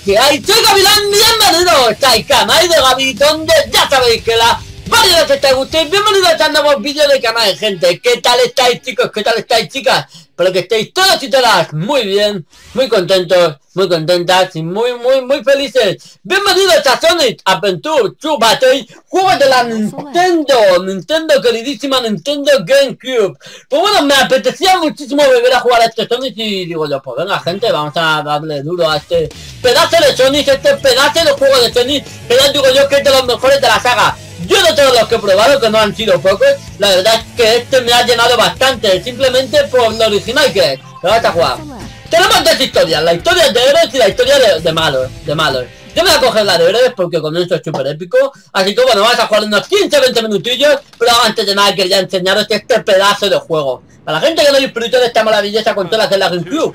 que hay, soy Gavilán, bienvenidos al canal de Gaby, donde ya sabéis que la variedad que te guste. Bienvenidos a nuevos vídeos del canal, gente. ¿Qué tal estáis, chicos? ¿Qué tal estáis, chicas? Espero que estéis todos y todas muy bien, muy contentos, muy contentas y muy felices. Bienvenidos a Sonic Adventure 2 Battle, juego de la Nintendo, queridísima Nintendo GameCube. Pues bueno, me apetecía muchísimo volver a jugar a este Sonic y digo yo, pues venga, gente, vamos a darle duro a este pedazo de Sonic, este pedazo de juego de Sonic, que ya digo yo que es de los mejores de la saga. Yo de todos los que he probado, que no han sido pocos, la verdad es que este me ha llenado bastante, simplemente por lo original que es. Lo vas a jugar. Tenemos dos historias, la historia de héroes y la historia de malos. Yo me voy a coger la de héroes porque con esto es súper épico. Así que bueno, vamos a jugar unos 15-20 minutillos, pero antes de nada quería enseñaros este pedazo de juego. Para la gente que no disfrutó de esta maravillosa consola que es la GameCube.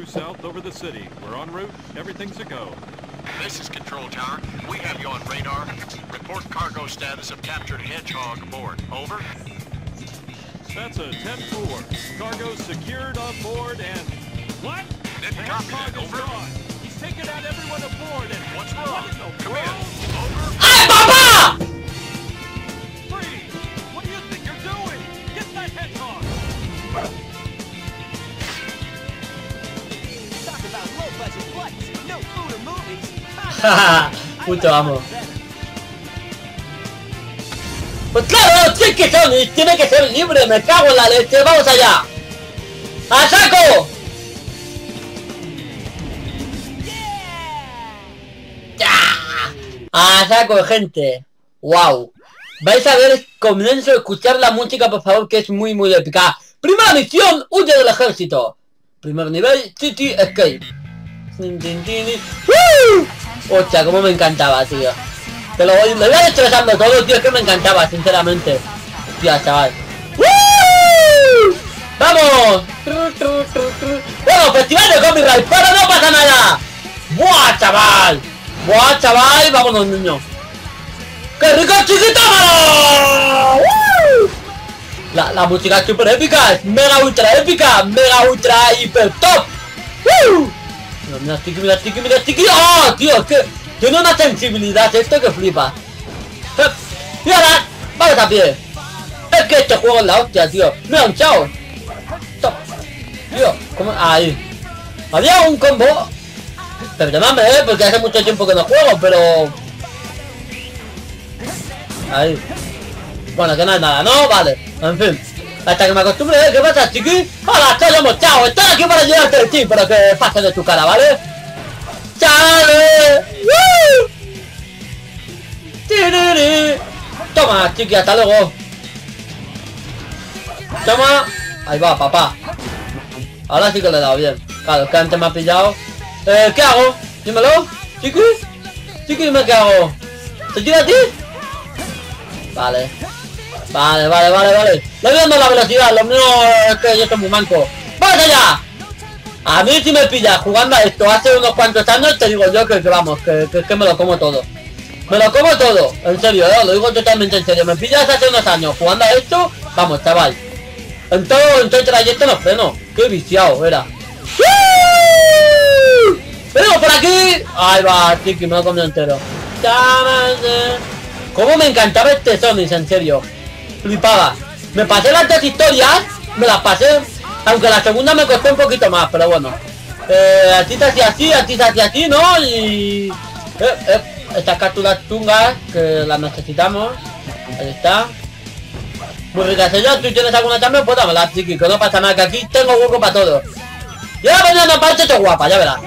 This is Control Tower. We have you on radar. Report cargo status of captured Hedgehog aboard. Over. That's a 10-4. Cargo secured on board and... What? Didn't copy that. Over. He's taken out everyone aboard and... What's wrong? Come in. Over. ¡Ay, papá! Freeze! What do you think you're doing? Get that Hedgehog! Talk about low-budget flights, no food or movies. Puto amo. Pues claro, sí que Sonic tiene que ser libre, me cago en la leche, vamos allá. ¡A saco! ¡Ya! ¡A saco, gente! ¡Wow! Vais a ver, comienzo a escuchar la música, por favor, que es muy épica. Primera misión, huye del ejército. Primer nivel, City Escape. Hostia, cómo me encantaba, tío. Te lo voy a destrozando todo, tío, es que me encantaba, sinceramente. Hostia, chaval. ¡Vamos! Bueno, festival de copyright, pero no pasa nada. ¡Buah, chaval! ¡Buah, chaval! ¡Vámonos, niño! ¡Qué rico, chiquito! La música es súper épica, es mega ultra épica, mega ultra hiper top. Mira, Tiki. ¡Oh, tío! Es que tiene una sensibilidad esto que flipa. Y ahora, vamos a pie. Es que este juego es la hostia, tío. Mira, un chao. Top. Tío, ¿cómo? Ahí. Había un combo. Perdóname, porque hace mucho tiempo que no juego, pero... Ahí. Bueno, que no es nada, ¿no? Vale. En fin. Hasta que me acostumbre, ¿qué pasa, chiqui? ¡Hola, estoy mochado! Estoy aquí para ayudarte, sí, pero que pase de tu cara, ¿vale? ¡Chale! Toma, chiqui, hasta luego. Toma. Ahí va, papá. Ahora sí que le he dado bien. Claro, es que antes me ha pillado. ¿Qué hago? Dímelo, chiqui. Chiqui, dime qué hago. ¿Te tira a ti? Vale. Vale. Le voy dando la velocidad, lo mío es que yo soy muy manco. ¡Vamos allá! A mí si me pillas jugando a esto hace unos cuantos años, te digo yo que vamos, que me lo como todo. Me lo como todo, en serio, lo digo totalmente en serio. Me pillas hace unos años jugando a esto, vamos, chaval. En todo el trayecto no freno. Qué viciado era. ¡Venimos por aquí! Ahí va, chiqui, me lo he comido entero. Cómo me encantaba este Sonic, en serio. Flipaba. Me pasé las dos historias, me las pasé, aunque la segunda me costó un poquito más, pero bueno. A ti te hacía así, a ti te hacía así, ¿no? Y... estas capturas chungas, que las necesitamos. Ahí está. Muy ricas ellas, tú tienes alguna también, pues dámela, chiqui, que no pasa nada, que aquí tengo hueco para todo. Y ahora venía una parte esto guapa, ya verás.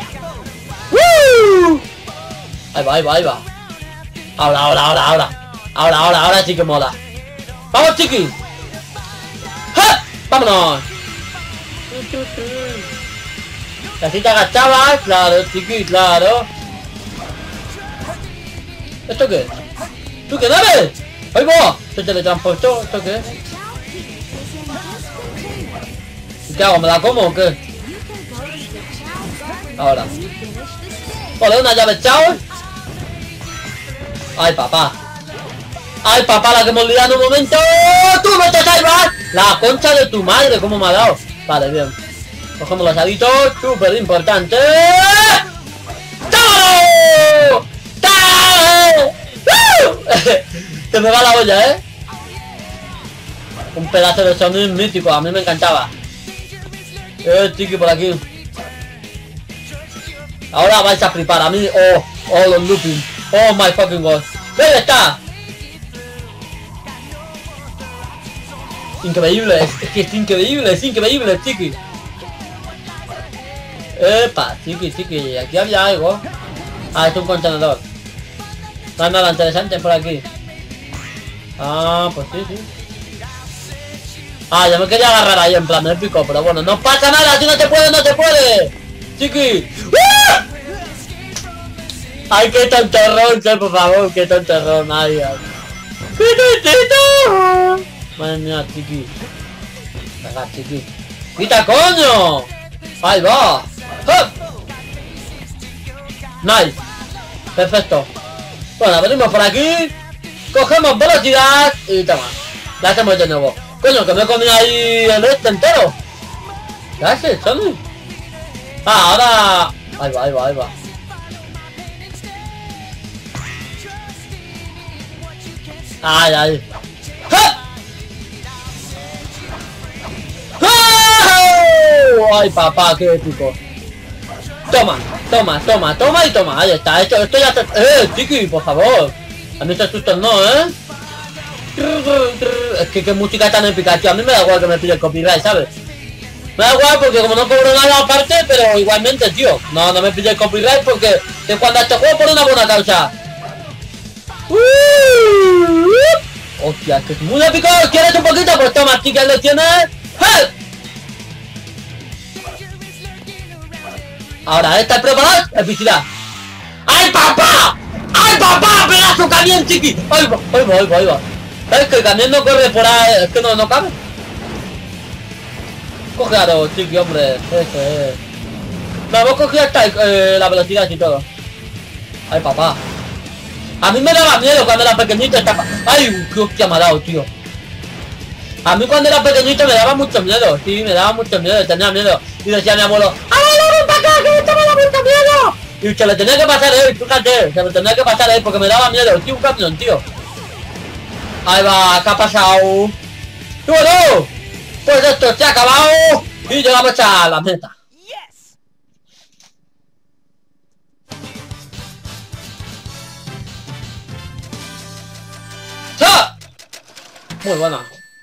Ahí va. Ahora sí que mola. ¡Vamos, chiqui! ¡Ja! ¡Vámonos! Así te agachabas, claro, chiqui, claro. ¿Esto qué? ¿Tú qué dabes? ¡Ahí va! ¿Se teletransportó? ¿Esto qué? ¿Qué hago? ¿Me la como o qué? Ahora. Hola, una llave, chao. ¡Ay, papá! ¡Ay, papá, la que hemos liado en un momento! ¡Tú no te salvas! La concha de tu madre, ¿cómo me ha dado? Vale, bien. Cogemos los haditos, súper importante. ¡Toma! Se me va la olla, ¿eh? Un pedazo de sonido mítico, a mí me encantaba. Chiqui, por aquí. Ahora vais a flipar, a mí, oh, los looping. Oh my fucking god. ¿Dónde está? Increíble, es que es increíble, chiqui. Epa, chiqui, aquí había algo. Ah, es un contenedor. No hay nada interesante por aquí. Ah, pues sí. Ah, yo me quería agarrar ahí en plan épico, pero bueno, no pasa nada, si no te puede. Chiqui. ¡Ah! Ay, qué tonterrón, por favor, qué tonterrón, ay. ¡Qué tontito! Madre mía, chiqui. Venga, chiqui. ¡Quita, coño! Ahí va. ¡Hop! Nice. Perfecto. Bueno, venimos por aquí. Cogemos velocidad y toma. La hacemos de nuevo. Coño, que me he comido ahí el este entero. ¿Qué haces, Sony? Ah, ahora... Ahí va. Ay. ¡Ja! ¡Oh! Ay, papá, qué épico. Toma. Ahí está. Esto ya está... chiqui, por favor. A mí estos sustos no, ¿eh? Es que qué música tan épica, tío. A mí me da igual que me pille el copyright, ¿sabes? Me da igual porque como no cobro nada aparte, pero igualmente, tío. No me pille el copyright porque es cuando este juego por una buena causa. Hostia, es que es muy épico. ¿Quieres un poquito? Pues toma, chicas, lo tienes. ¡Hey! Ahora, ¿estás preparado? Epicidad. ¡Ay, papá! ¡Pedazo camión, chiqui! ¡Ahí va! Es que el camión no corre por ahí. Es que no cabe. Cógelo, chiqui, hombre. Eso es. Me hemos cogido hasta la velocidad y todo. ¡Ay, papá! A mí me daba miedo cuando era pequeñito. ¡Ay, qué hostia me ha dado, tío! A mí cuando era pequeñito me daba mucho miedo. Sí, me daba mucho miedo, tenía miedo. Y decía mi abuelo, ¡abuelo, ven para acá, que esto me da mucho miedo! Y se le tenía que pasar a él, fíjate, se le tenía que pasar a él porque me daba miedo, tío, un camión, tío. Ahí va, ¿qué ha pasado? ¡Y bueno! Pues esto se ha acabado y llegamos a la meta. ¡Ah! Muy buena.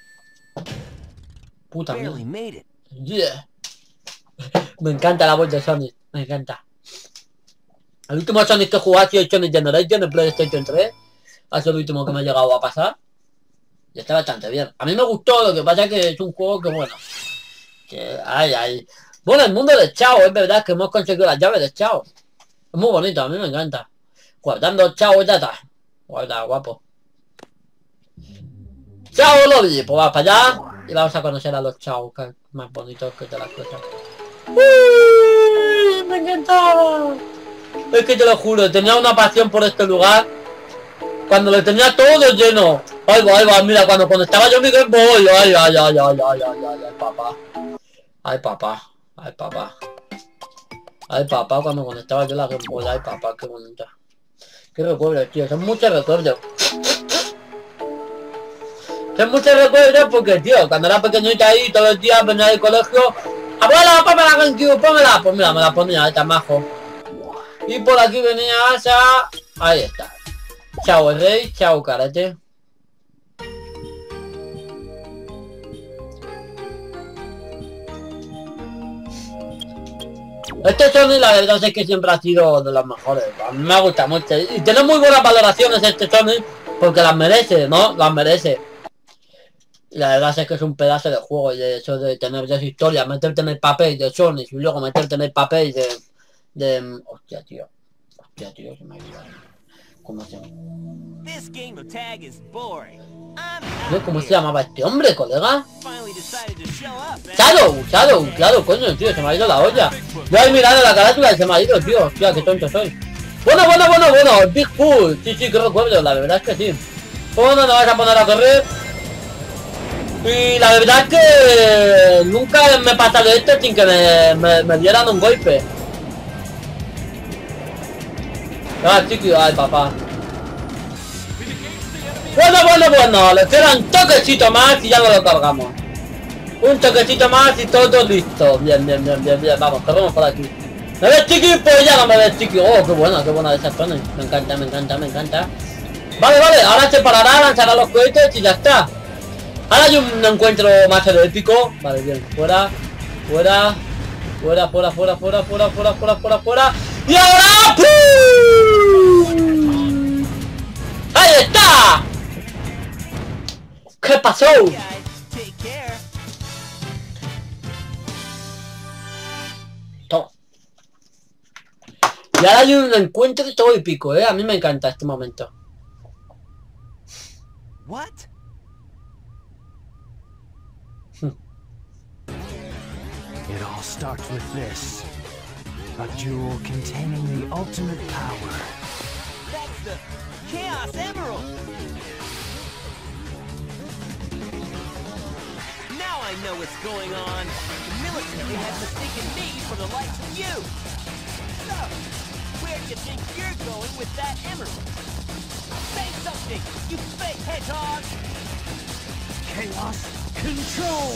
Puta mierda. Yeah. Me encanta la voz de Sonic, me encanta. El último Sonic que jugué ha sido el Sonic Generation en PlayStation 3. Ha sido el último que me ha llegado a pasar. Y está bastante bien. A mí me gustó, lo que pasa es que es un juego que bueno. Que ay. Bueno, el mundo de Chao, es verdad que hemos conseguido las llaves de Chao. Es muy bonito, a mí me encanta. Guardando Chao ya está. Guarda, guapo. Chao Lobby, pues vamos para allá. Y vamos a conocer a los Chao, que es más bonitos que todas las cosas. ¡Uy! Me encantaba. Es que te lo juro, tenía una pasión por este lugar. Cuando lo tenía todo lleno. Ahí va, mira, cuando conectaba yo mi Game Boy. Ay, papá, cuando conectaba yo la Game Boy. Ay, papá, qué bonita. Qué recuerdos, tío, son muchos recuerdos. Son muchos recuerdos porque, tío, cuando era pequeñita ahí, todos los días venía del colegio. Abuela, ponme la GameCube, pónmela. Pues mira, me la ponía, está majo. Y por aquí venía Asa. Ahí está. Chao el rey, chao karate. Este Sonic la verdad es que siempre ha sido de los mejores. A mí me gusta mucho. Y tiene muy buenas valoraciones este Sonic porque las merece, ¿no? Las merece. Y la verdad es que es un pedazo de juego. Y eso de tener dos historias, meterte en el papel de Sonic y luego meterte en el papel de... Hostia, tío, se me ha olvidado. ¿Cómo se llama? ¿Cómo se llamaba este hombre, colega? Shadow, claro, coño, tío, se me ha ido la olla. Yo he mirado la carátula y se me ha ido, tío. Hostia, qué tonto soy. Bueno, Bigfoot. Sí, que recuerdo, la verdad es que sí. Bueno, nos vas a poner a correr. Y la verdad es que nunca me he pasado esto sin que me dieran un golpe. Ah, chiqui, ay, papá. Bueno, le queda un toquecito más y ya no lo cargamos. Un toquecito más y todo listo. Bien, vamos, corremos por aquí. ¿Me ves, chiqui? Pues ya no me ves, chiqui. Oh, qué buena esa zona. Me encanta. Vale, ahora se parará, lanzará los cohetes y ya está. Ahora hay un encuentro más épico. Vale, bien, fuera. Y ahora ¡pum! ¡Ahí está! ¿Qué pasó? Guys, take care. Toma. Y ahora hay un encuentro todo épico, a mí me encanta este momento. What? It all starts with this. A jewel containing the ultimate power. That's the Chaos Emerald. Now I know what's going on. The military has mistaken me for the likes of you. So, where do you think you're going with that emerald? Say something, you fake hedgehog! Chaos control!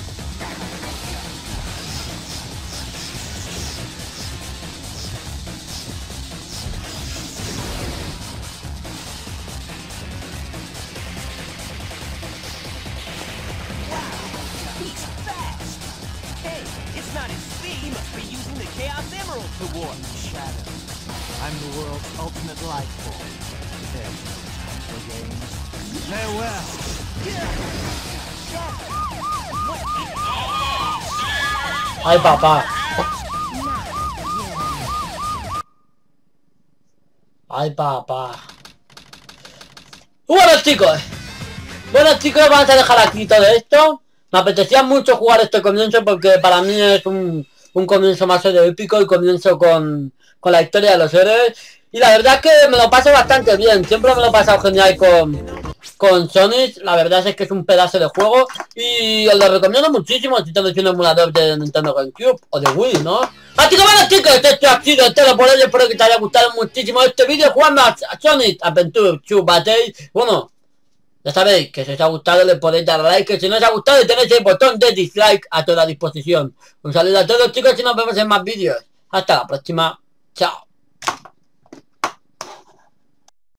He's fast! Hey, it's not his speed. He must be using the Chaos Emerald to warp. Shadow. I'm the world's ultimate life form. There's no time for games. Farewell! Ay, papá. Bueno, chicos, vamos a dejar aquí todo esto. Me apetecía mucho jugar este comienzo porque para mí es un comienzo más épico y comienzo con la historia de los héroes. Y la verdad es que me lo paso bastante bien. Siempre me lo he pasado genial con Sonic. La verdad es que es un pedazo de juego y os lo recomiendo muchísimo si tenéis un emulador de Nintendo GameCube o de Wii, ¿no? Así que bueno, chicos, esto ha sido todo por hoy. Espero que te haya gustado muchísimo este vídeo jugando a Sonic Adventure 2 Battle. Bueno, ya sabéis que si os ha gustado le podéis dar like, que si no os ha gustado tenéis el botón de dislike a toda disposición. Un saludo a todos, chicos, y nos vemos en más vídeos. Hasta la próxima. Chao.